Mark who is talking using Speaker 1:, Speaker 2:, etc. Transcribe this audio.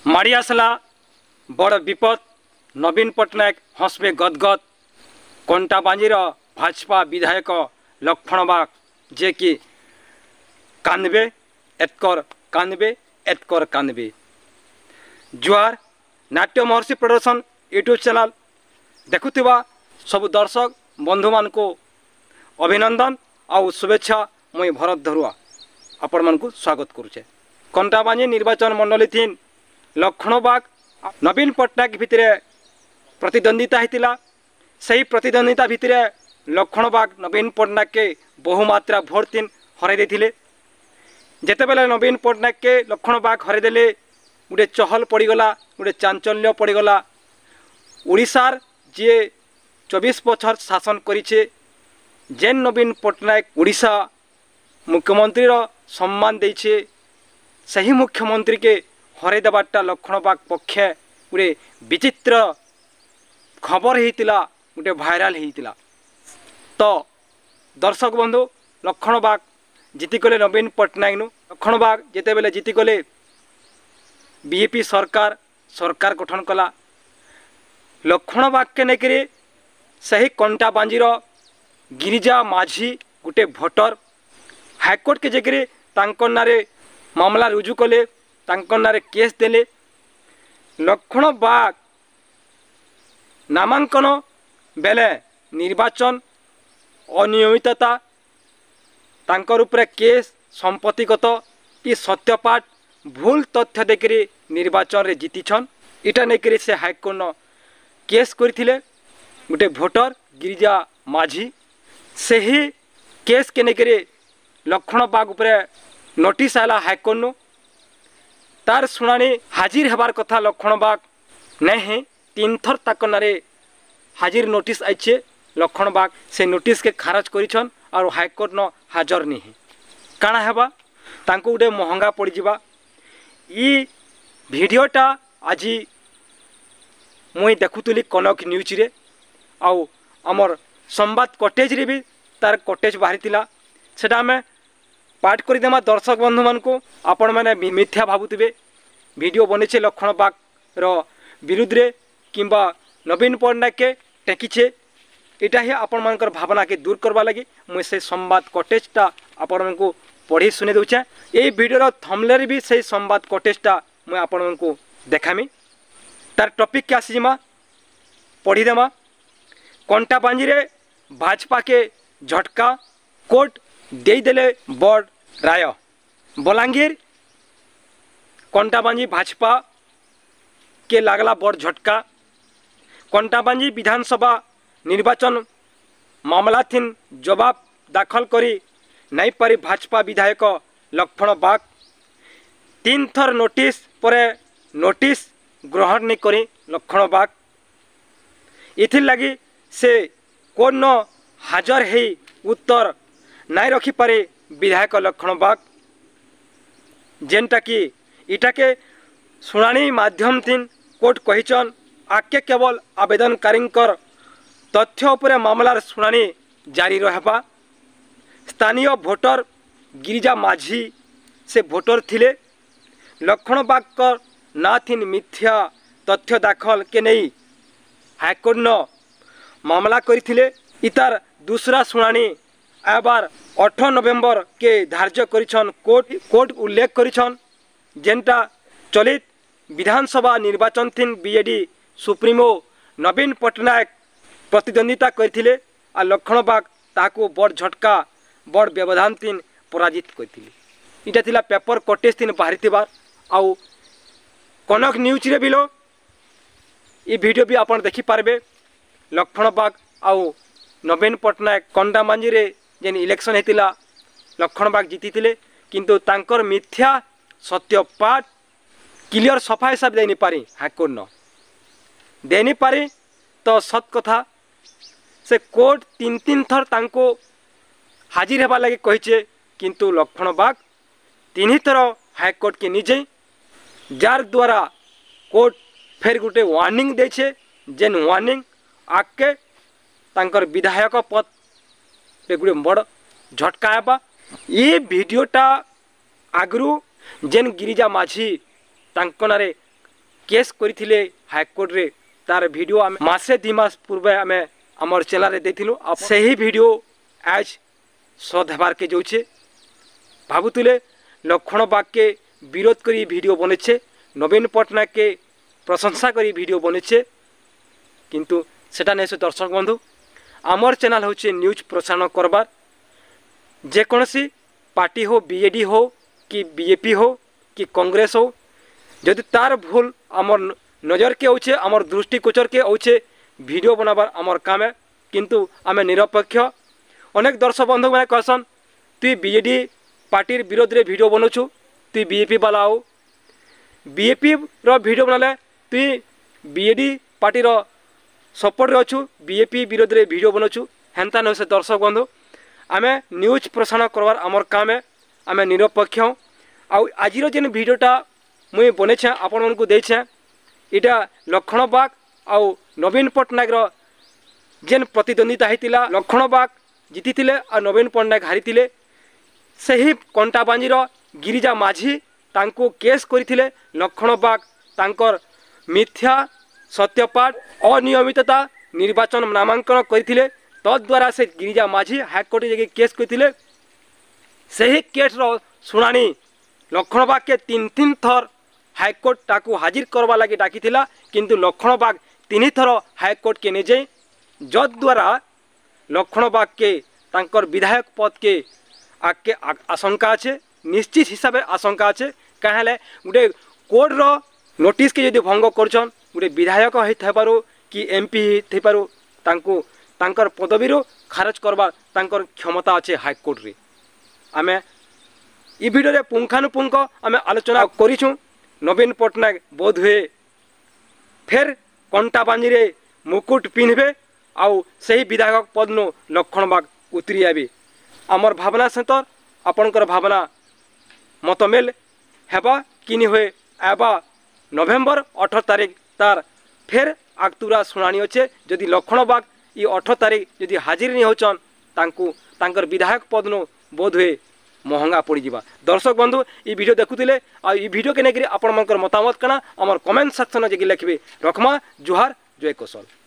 Speaker 1: माड़ी आसला बड़ विपद। नवीन पट्टनायक हंसबे गदगद। कंटाबांजीर भाजपा विधायक लक्ष्मण बाग जे कि कांदबे एतकर कांदबे। जुआर नाट्य महर्षि प्रदर्शन यूट्यूब चैनल देखुथिबा सब दर्शक बंधु मान को अभिनंदन आउ शुभेच्छा। मुई भरत धरुआ आपण मान को स्वागत करुचे। कंटाबांजी निर्वाचन मंडली थीन लक्ष्मण बाग नवीन पट्टनायक भितर प्रतिद्वंदिता होता। सही प्रतिद्वंदिता भितर लक्ष्मण बाग नवीन पट्टनायक के बहुमात्रा भोट तीन हराई देथिले। जेतेबेले नवीन पट्टनायक के लक्ष्मण बाग हराईदेले गोटे चहल पड़गला, गोटे चांचल्य पड़गला। ओडिशार जे 24 बछर शासन करिछे जेन नवीन पट्टनायक ओडिशा मुख्यमंत्री सम्मान देछे सही मुख्यमंत्री के हराई देवाटा लक्ष्मण बाग पक्षे गोटे विचित्र खबर होता, गोटे भाइराल होता। तो दर्शक बंधु लक्ष्मण बाग जीतिगले नवीन पट्टनायक नु लक्ष्मण बाग जितेबले जीतिगले बीजेपी सरकार गठन कला। लक्ष्मण बाग के नेकरी सही कंटाबांजीर गिरिजा माझी गोटे भोटर हाईकोर्ट के जेकरी तांकर नारे मामला रुजु कले, तांकर नारे केस देले। लक्ष्मण बाग नामांकन बेले निर्वाचन अनियमितता तांकर उपरे केस संपत्तिगत कि सत्यपाठ भूल तथ्य देखिए निर्वाचन रे जीतिछन। इटा नेकरी से हाईकोर्ट न केस करथिले गोटे भोटर गिरिजा माझी। सही केस के नेकरी लक्ष्मण बाग उपरे नोटिस आला हाईकोर्ट नु। तार शुणाणी हाजिर हेबार कथा लक्ष्मण बाग नहीं 3 थर ताक नारे हाजिर नोटिस आइछे। लक्ष्मण बाग से नोटिस के खारज करिछन और हाईकोर्ट न हाजर नहीं। काना हेबा तांको गोटे महंगा पड़ जिबा। ई वीडियोटा आज मुई देखुतली कनक न्यूज रे आउ हमर संवाद कटेज रे भी तार कटेज बाहरी सेटा में पाठ करदेमा। दर्शक बंधु मान को आपण मैंने मिथ्या भावुवे वीडियो बनेछे लक्ष्मण बाग रो विरुद्ध रे किंबा नवीन पट्टनायक के टेकिछे। इटा ही आपण मानकर भावना के दूर करवा लगी मुझे से संवाद कटेजटा आपण मन को पढ़ी सुने दूचे। ये वीडियो थंबनेल भी से संवाद कटेजटा मुझे आपण मन को देखामी। तार टॉपिक के आसीमा पढ़ीदेमा। कंटाबांजी रे भाजपा के झटका कोर्ट देदेले बड़ राय। बलांगीर कंटाबांजी भाजपा के लागला बड़ झटका। कंटाबांजी विधानसभा निर्वाचन मामला थीन जवाब दाखल करी नहीं पारी भाजपा विधायक लक्ष्मण बाग 3 थर नोटिस परे नोटिस ग्रहण नहीं करी लक्ष्मण बाग। इथिर लगी से कोर्ट न हाजर है उत्तर नहीं रखी पारे विधायक लक्ष्मण बाग। जेनटा कि इटा के शुणाणी माध्यम थीन कोर्ट कहिचन आके केवल आवेदनकारी तथ्य उपरे मामलार शुणाणी जारी रहबा। स्थानीय भोटर गिरिजा माझी से भोटर थिले। लक्ष्मण बाग कर ना थीन मिथ्या तथ्य दाखल के नहीं हाईकोर्ट न मामला करथिले। इतार दूसरा शुणाणी आबार 8 नवेम्बर के धार्य करिछन कोर्ट उल्लेख करिछन। जेनटा चलित विधानसभा निर्वाचन थीन बीजेडी सुप्रीमो नवीन पट्टनायक प्रतिद्वंदिता करथिले आ लक्ष्मण बाग ताको बड़ झटका बड़ व्यवधान तीन पराजित करथिले। इटा थिला पेपर कटेज तीन बाहरी थिबार आउ कनक न्यूज रे बिलो ये वीडियो भी आपण देखि पारबे। लक्ष्मण बाग आउ नवीन पट्टनायक कंटाबांजी रे जेन इलेक्शन हेतिला लक्ष्मण बाग जीतिथिले किंतु तांकर मिथ्या सत्यपाठ क्लियर सफा हिसाब देनी पारी हाईकोर्ट न देनी पारी। तो सत कथा से कोर्ट 3 थर तांको हाजिर हेबा लगे कहिछे किंतु लक्ष्मण बाग 3 थर हाईकोर्ट के निजे जार द्वारा कोर्ट फेर गोटे वार्निंग देछे। जेन वार्निंग आके तांकर विधायक पद पे गोटे बड़ झटका हेबा। ये वीडियोटा आगरू जेन गिरिजा माझी तांको नारे केस करथिले हाईकोर्ट रे तार वीडियो आम मासे 2 मास पूर्वे आम आमर चैनल रे देथिलु सही वीडियो आज सद हेबार के जाउछे भाबुतले लक्षण बाग के विरोध करी वीडियो बनेछे नवीन पटनायक के प्रशंसा करी वीडियो बनेछे किंतु सेटा नै से दर्शक बंधु आमर चैनल होचे न्यूज प्रसारण करबार जेकोसी पार्टी हो बीजेडी हो कि बीजेपी हो कि कांग्रेस हो जदि तार भूल आमर नजर के औछे आमर दृष्टिगोचर के औछे वीडियो बनाबार आमर काम है किंतु आमे निरपेक्ष अनेक दर्शक बंधु मैंने कहसन तुई बीजेडी पार्टी विरोध रे वीडियो बनौछु तुई बीजेपी वाला हो बीजेपी रो वीडियो बनाले तुई बीजेडी पार्टी रो सपोर्ट रे अछु बीजेपी विरोध रे वीडियो बनौछु हेंता न से दर्शक बंधु आमे न्यूज प्रसारण करवार आमर काम है आमे निरपेक्ष आउ आजिर जेन वीडियोटा मुई बनेछे आपण मानकु देछे इटा लक्षण बाग आउ नवीन पटनायक रो जेन प्रतिद्वंदिता हेतिला लक्षण बाग जीतिथिले आ नवीन पटनायक हारिथिले सही कंटाबांजीर गिरिजा माझी तांको केस करथिले लक्षण बाग तांकर मिथ्या सत्यपाठ अनियमितता निर्वाचन नामांकन करथिले तद्वारा से गिरिजा माझी हाईकोर्ट जे केस करथिले सही केस रो सुनानी लक्षण बाग के 3 थर हाईकोर्ट ताकू हाजिर करवा लगी डाकिथिला किंतु लक्षण बाग 3 थर हाईकोर्ट के ने जाई जद्वारा लक्षण बाग के तांकर विधायक पद के आगे आशंका अच्छे निश्चित हिसाब से आशंका अच्छे कहें गोटे कोर्ट रो नोटिस के यदि भंग करछन गोटे विधायक होइथारो कि एमपी होइथारो तांको तांकर पदवी खारज करवा तांकर क्षमता अच्छे हाईकोर्ट रे आमे ई वीडियो रे पुंखानुपुंख आमे आलोचना करिछु नवीन पटनायक बोध हुए फेर कंटा बांजी रे मुकुट पिन्हबे आउ सही विधायक पद नु लक्षण बाग उतरी आबे आमर भावना सतर आपणकर भावना मतमेल हेबा कि हुए एबा नवेम्बर 18 तारीख तार फेर आगतुरा शुणाणी अच्छे जदि लक्षण बाग ये 18 तारीख जदि हाजिर नहीं होचन तांकु तांकर विधायक पद नु बोध हुए महंगा पड़ जावा दर्शक बंधु ये वीडियो देखुले आ वीडियो के नेकरी आपण मनकर मतामत कना हमर कमेंट सेक्शन जे लिखबे रखमा जुहार जय कौशल।